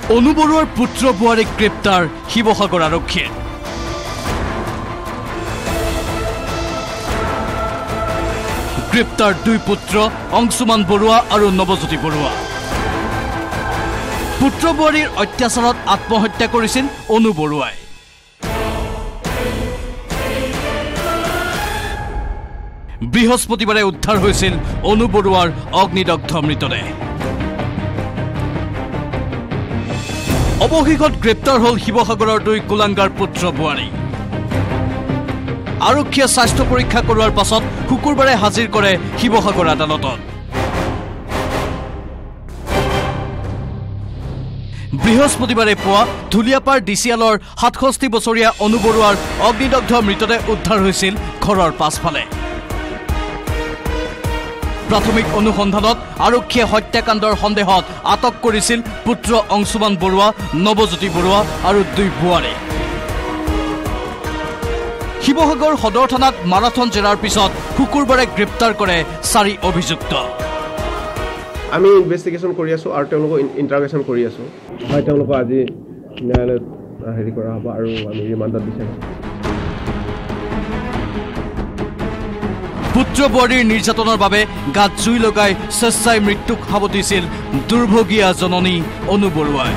অনু বৰুৱাৰ পুত্ৰ বোৱাৰীক গ্ৰেপ্তাৰ শিৱসাগৰ আৰক্ষীয়ে। গ্ৰেপ্তাৰ দুই পুত্ৰ অংশুমান বৰুৱা আৰু নৱজ্যোতি বৰুৱা। পুত্ৰ বোৱাৰীৰ অত্যাচাৰত আত্মহত্যা কৰিছিল অনু বৰুৱাই। বৃহস্পতিবাৰে উদ্ধাৰ হৈছিল অনু বৰুৱাৰ অগ্নিদগ্ধ মৃতদেহ। অৱশেষত গ্ৰেপ্তাৰ হল শিৱসাগৰৰ দুই কুলাংগাৰ পুত্ৰ বোৱাৰী। আৰক্ষীয়ে স্বাস্থ্য পৰীক্ষা কৰোৱাৰ পাছত শুকুৰবাৰে হাজিৰ কৰে শিৱসাগৰ আদালতত। বৃহস্পতিবাৰে পুৱা ধুলিয়াপাৰ ডিচিএলৰ ৬৭ বছৰীয়া অনু বৰুৱাৰ অগ্নিদগ্ধ মৃতদেহ উদ্ধাৰ হৈছিল ঘৰৰ পাছফালে। প্ৰাথমিক অনুসন্ধানত আৰক্ষীয়ে হত্যাকাণ্ডৰ সন্দেহত আটক কৰিছিল পুত্ৰ অংশুমান বৰুৱা, নৱজ্যোতি বৰুৱা আৰু দুই বোৱাৰী। শিৱসাগৰ সদৰ থানাত মাৰাথন জেৰাৰ পিছত শুকুৰবাৰে গ্ৰেপ্তাৰ কৰে ৪ অভিযুক্ত। আমি ইনভেষ্টিগেশ্যন কৰি আছোঁ আৰু তেওঁলোকক ইণ্টাৰগেশ্যন কৰি আছোঁ। হয়, তেওঁলোকক আজি ন্যায়ালয়ত হেৰি কৰা হ'ব আৰু আমি ৰিমাণ্ডত বিচাৰিম। পুত্ৰ বোৱাৰীৰ নিৰ্যাতনৰ বাবে গাত জুই লগাই স্বেচ্ছাই মৃত্যুক সাৱটিছিল দুৰ্ভগীয়া জননী অনু বৰুৱাই।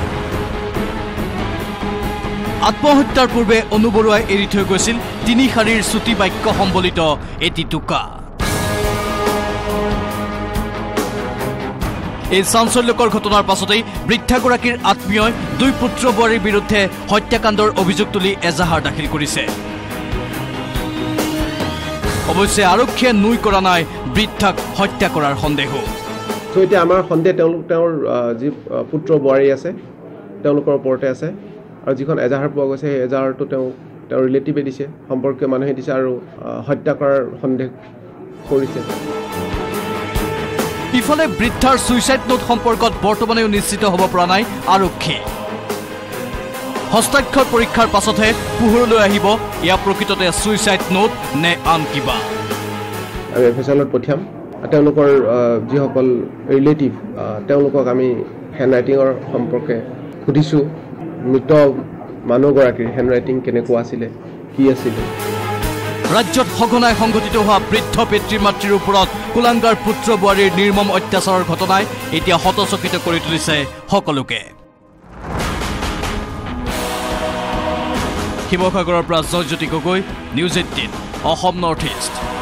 আত্মহত্যাৰ পূৰ্বে অনু বৰুৱাই এৰি থৈ গৈছিল ৩ শাৰীৰ চুটি বাক্য সম্বলিত এটি টোকা। এই চাঞ্চল্যকৰ ঘটনাৰ পাছতেই বৃদ্ধাগৰাকীৰ আত্মীয়ই দুই পুত্ৰ বোৱাৰীৰ বিৰুদ্ধে হত্যাকাণ্ডৰ অভিযোগ তুলি এজাহাৰ দাখিল কৰিছে। অৱশ্যে আৰক্ষীয়ে নুই কৰা নাই বৃদ্ধাক হত্যা কৰাৰ সন্দেহ। এতিয়া আমাৰ সন্দেহ তেওঁৰ যি পুত্ৰ বোৱাৰী আছে তেওঁলোকৰ ওপৰতে আছে আৰু যিখন এজাহাৰ পোৱা গৈছে সেই এজাহাৰটো তেওঁৰ ৰিলেটিভে দিছে, সম্পৰ্কীয় মানুহে দিছে আৰু হত্যা কৰাৰ সন্দেহ কৰিছে। ইফালে বৃদ্ধাৰ ছুইচাইড নোট সম্পৰ্কত বৰ্তমানেও নিশ্চিত হ'ব পৰা নাই আৰক্ষী। হস্তাক্ষৰ পৰীক্ষাৰ পাছতহে পোহৰলৈ আহিব এয়া প্ৰকৃততে ছুইচাইড নোট নে আন কিবা। আমি এফএছএলত পঠিয়াম। তেওঁলোকৰ যিসকল ৰিলেটিভ তেওঁলোকক আমি হেণ্ডৰাইটিঙৰ সম্পৰ্কে সুধিছোঁ। মৃত মানুহগৰাকীৰ হেণ্ডৰাইটিং কেনেকুৱা আছিলে, কি আছিলে। ৰাজ্যত সঘনাই সংঘটিত হোৱা বৃদ্ধ পিতৃ মাতৃৰ ওপৰত কুলাংগাৰ পুত্ৰ বোৱাৰীৰ নিৰ্মম অত্যাচাৰৰ ঘটনাই এতিয়া হতচকিত কৰি তুলিছে সকলোকে। শিৱসাগৰৰ পৰা Joyjyoti Gogoi, news ১৮ Assam north east.